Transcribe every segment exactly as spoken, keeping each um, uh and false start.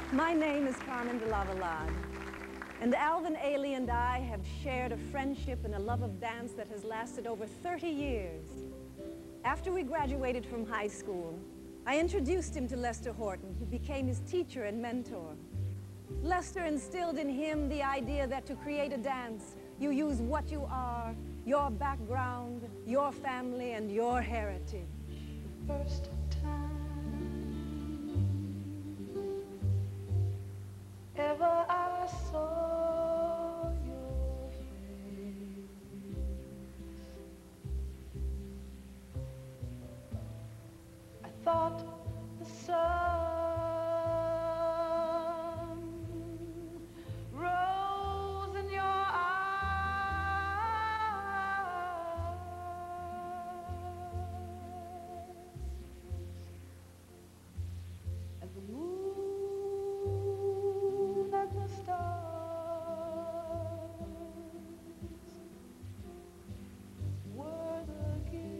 My name is Carmen DeLavallade, and Alvin Ailey and I have shared a friendship and a love of dance that has lasted over thirty years. After we graduated from high school, I introduced him to Lester Horton, who became his teacher and mentor. Lester instilled in him the idea that to create a dance, you use what you are, your background, your family, and your heritage. The first time ever I saw your face, I thought the sun rose in your eyes, and the moon and the stars were the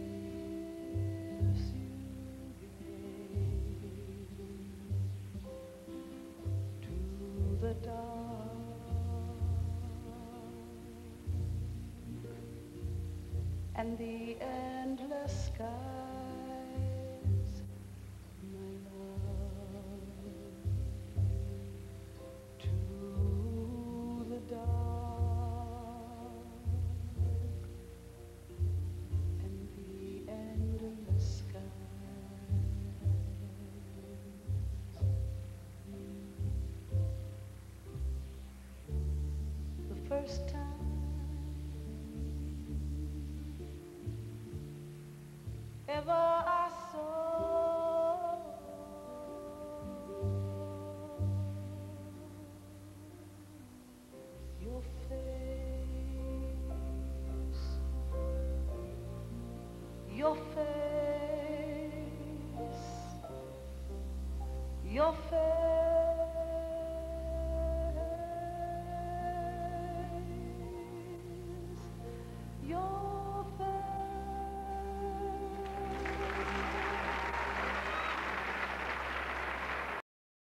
gifts you gave to the dark and the endless skies, my love, to the dark and the endless skies. The first time ever I saw your face, your face, your face.